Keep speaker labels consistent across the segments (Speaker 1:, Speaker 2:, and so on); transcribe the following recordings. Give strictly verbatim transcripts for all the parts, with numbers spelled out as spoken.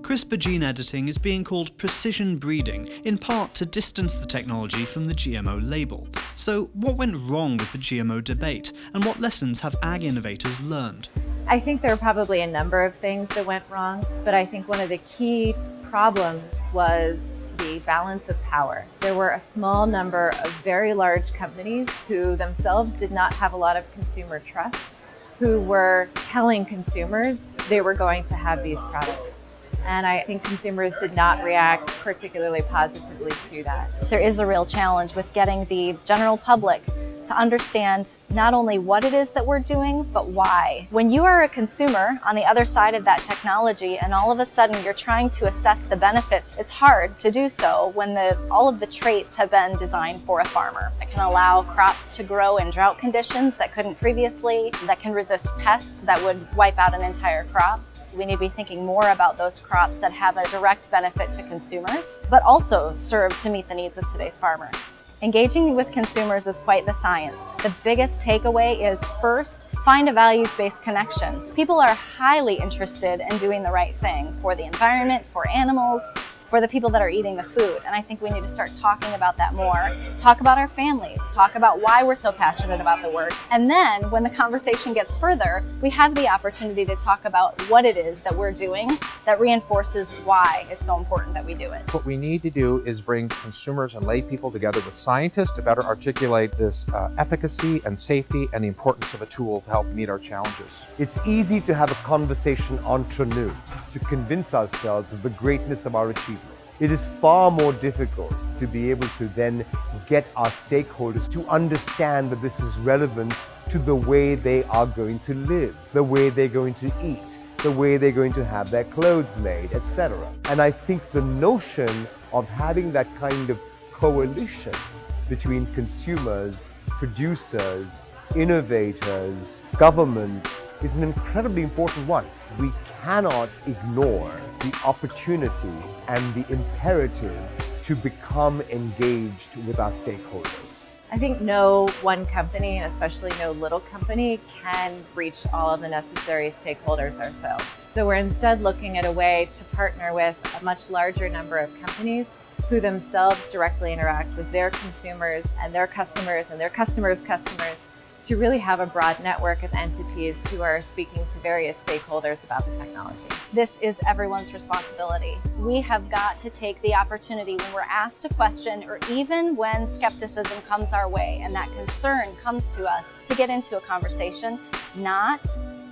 Speaker 1: CRISPR gene editing is being called precision breeding, in part to distance the technology from the G M O label. So what went wrong with the G M O debate, and what lessons have ag innovators learned?
Speaker 2: I think there are probably a number of things that went wrong, but I think one of the key problems was the balance of power. There were a small number of very large companies who themselves did not have a lot of consumer trust, who were telling consumers they were going to have these products. And I think consumers did not react particularly positively to that.
Speaker 3: There is a real challenge with getting the general public to understand not only what it is that we're doing, but why. When you are a consumer on the other side of that technology and all of a sudden you're trying to assess the benefits, it's hard to do so when the, all of the traits have been designed for a farmer. It can allow crops to grow in drought conditions that couldn't previously, that can resist pests that would wipe out an entire crop. We need to be thinking more about those crops that have a direct benefit to consumers, but also serve to meet the needs of today's farmers. Engaging with consumers is quite the science. The biggest takeaway is, first, find a values-based connection. People are highly interested in doing the right thing for the environment, for animals, for the people that are eating the food. And I think we need to start talking about that more. Talk about our families, talk about why we're so passionate about the work. And then when the conversation gets further, we have the opportunity to talk about what it is that we're doing that reinforces why it's so important that we do it.
Speaker 4: What we need to do is bring consumers and lay people together with scientists to better articulate this uh, efficacy and safety and the importance of a tool to help meet our challenges.
Speaker 5: It's easy to have a conversation entre nous, to convince ourselves of the greatness of our achievements. It is far more difficult to be able to then get our stakeholders to understand that this is relevant to the way they are going to live, the way they're going to eat, the way they're going to have their clothes made, et cetera. And I think the notion of having that kind of coalition between consumers, producers, innovators, governments is an incredibly important one. We cannot ignore the opportunity and the imperative to become engaged with our stakeholders.
Speaker 2: I think no one company, and especially no little company, can reach all of the necessary stakeholders ourselves. So we're instead looking at a way to partner with a much larger number of companies who themselves directly interact with their consumers and their customers and their customers' customers, to really have a broad network of entities who are speaking to various stakeholders about the technology.
Speaker 3: This is everyone's responsibility. We have got to take the opportunity when we're asked a question, or even when skepticism comes our way and that concern comes to us, to get into a conversation, not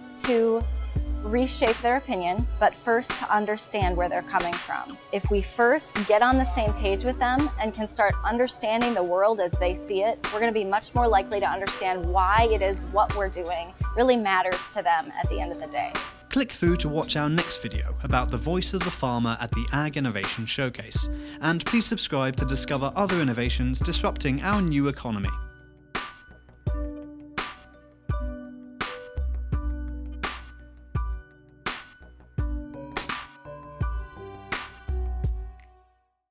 Speaker 3: to reshape their opinion, but first to understand where they're coming from. If we first get on the same page with them and can start understanding the world as they see it, we're going to be much more likely to understand why it is what we're doing really matters to them at the end of the day.
Speaker 1: Click through to watch our next video about the voice of the farmer at the Ag Innovation Showcase. And please subscribe to discover other innovations disrupting our new economy.